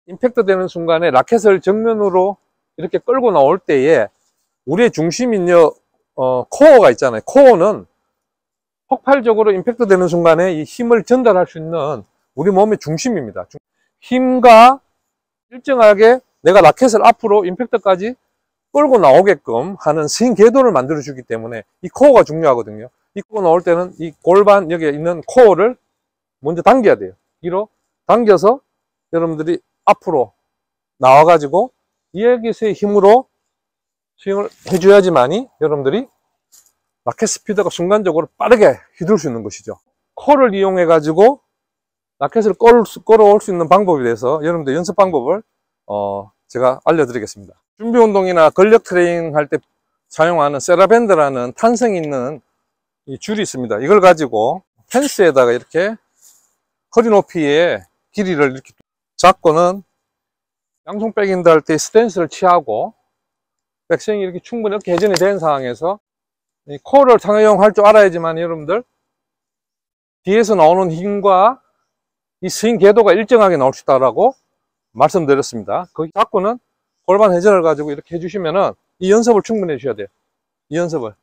임팩트 되는 순간에 라켓을 정면으로 이렇게 끌고 나올 때에 우리의 중심인 코어가 있잖아요. 코어는 폭발적으로 임팩트 되는 순간에 이 힘을 전달할 수 있는 우리 몸의 중심입니다. 힘과 일정하게 내가 라켓을 앞으로 임팩트까지 끌고 나오게끔 하는 스윙 궤도를 만들어 주기 때문에 이 코어가 중요하거든요. 이 코어 나올 때는 이 골반 여기에 있는 코어를 먼저 당겨야 돼요. 뒤로 당겨서 여러분들이 앞으로 나와 가지고 여기서의 힘으로 스윙을 해줘야지만이 여러분들이 라켓 스피드가 순간적으로 빠르게 휘둘 수 있는 것이죠. 코어를 이용해 가지고 라켓을 끌어올 수 있는 방법에 대해서 여러분들 연습 방법을 제가 알려드리겠습니다. 준비 운동이나 근력 트레이닝 할 때 사용하는 세라밴드라는 탄성 있는 이 줄이 있습니다. 이걸 가지고 펜스에다가 이렇게 허리 높이의 길이를 이렇게 잡고는 양손 백핸드 할 때 스탠스를 취하고 백스윙이 이렇게 충분히 이렇게 회전이 된 상황에서 이 코어를 사용할 줄 알아야지만 여러분들 뒤에서 나오는 힘과 이 스윙 궤도가 일정하게 나올 수 있다고 말씀드렸습니다. 거기 잡고는 골반 회전을 가지고 이렇게 해주시면은 이 연습을 충분히 해주셔야 돼요. 이 연습을.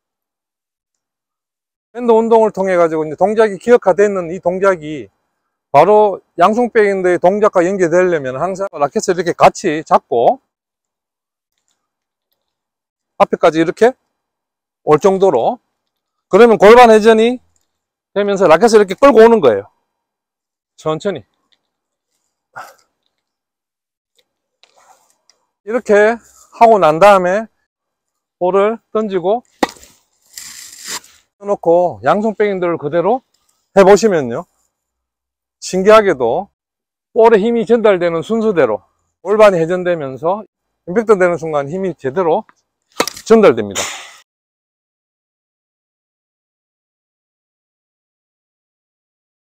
밴드 운동을 통해 가지고 이제 동작이 기억화되어 있는 이 동작이 바로 양손 백핸드의 동작과 연계되려면 항상 라켓을 이렇게 같이 잡고 앞에까지 이렇게 올 정도로, 그러면 골반 회전이 되면서 라켓을 이렇게 끌고 오는 거예요. 천천히. 이렇게 하고 난 다음에 볼을 던지고 놓고 양손 백핸드를 그대로 해보시면요, 신기하게도 볼에 힘이 전달되는 순서대로 골반이 회전되면서 임팩트 되는 순간 힘이 제대로 전달됩니다.